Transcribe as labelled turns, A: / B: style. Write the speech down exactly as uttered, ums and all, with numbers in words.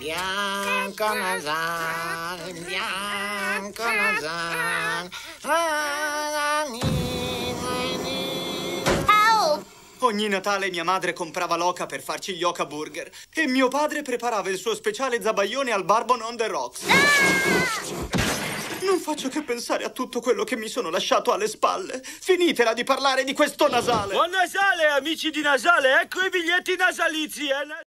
A: Bianco nasale, bianco nasale.
B: Ogni Natale mia madre comprava l'oca per farci gli oca burger e mio padre preparava il suo speciale zabaione al barbon on the rocks. Non faccio che pensare a tutto quello che mi sono lasciato alle spalle. Finitela di parlare di questo Nasale.
C: Buon Nasale, amici di Nasale, ecco i biglietti nasalizi, eh?